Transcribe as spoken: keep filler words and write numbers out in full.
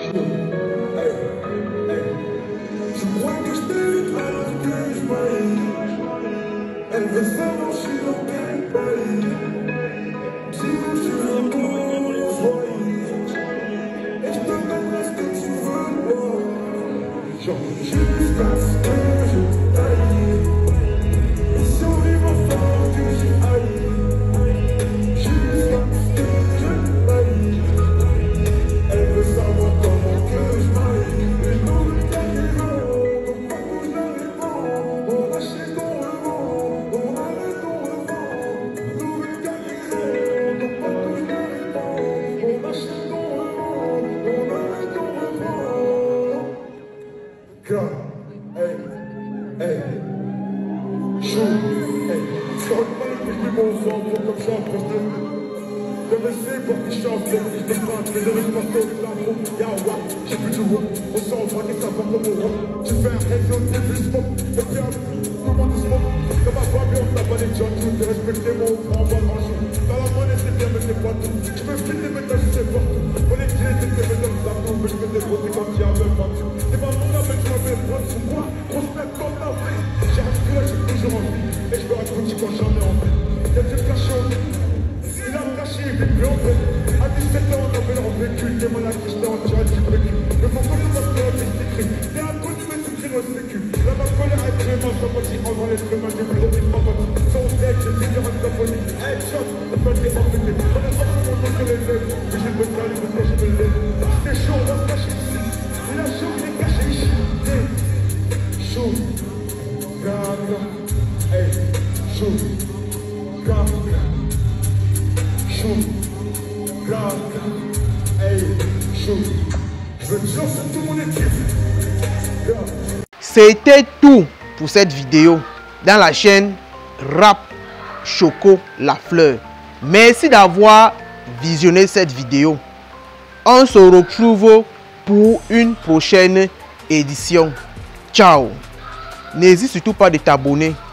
Elle veut savoir si l'on gagne pas. Dis-moi si l'on doit les foyers. Et je te donnerai ce que tu veux voir. Genre jusqu'à ce que je taille. Et si on arrive à faire que j'y aille. Jusqu'à ce que je taille. Elle veut savoir comment que je maille. Et nous le gagnons. Donc pas nous la réponds. On achète ton revend. Hey, hey, chou, hey, je rentre pas le plus du bon sang, pour comme ça, pour te le laisser pour qu'il chante, les fils de France, les oreilles partout, la roue, y'a un wap, j'ai plus du wap, on s'en va, et ça va comme au rap, tu fais un réseau, tu fais du smoke, et puis un tout le monde se smoke, comme ma famille, on t'a pas les gens, tu veux respecter mon frère, on va manger, dans la monnaie c'est bien, mais c'est pas tout, tu peux filer, mais t'as juste partout, on est tiré, c'est que mes hommes partout, mais je peux te voter quand il y a même pas tout, c'est pas mon âme, mais tu m'appelles prendre sous moi, grosse mec comme la vraie, j'arrive que là, j'ai toujours envie, et je me raconte quand j'en ai envie, y'a du caché en nous. Il a caché, il est en fait. À dix-sept ans, on avait leur vécu. T'es mon actrice, t'es en tirage du vécu. Le fantôme de votre père est écrit. T'es un coup de mais tout qui nous sécu. La ma colère est vraiment sympathique. En vrai, l'être humain, j'ai plus envie de m'abattre. Son tête, j'ai dit de radiophonie. Headshot, le fait est envoûté. On a pas vraiment montré les ailes. Mais j'ai le temps, les bouteilles, je me lève. C'est chaud, on va se cacher ici. Il a chaud, il est caché ici. Chaud. Gaga. Hey. Chaud. Gaga. C'était tout pour cette vidéo dans la chaîne Rap Choco La Fleur. Merci d'avoir visionné cette vidéo. On se retrouve pour une prochaine édition. Ciao. N'hésite surtout pas de t'abonner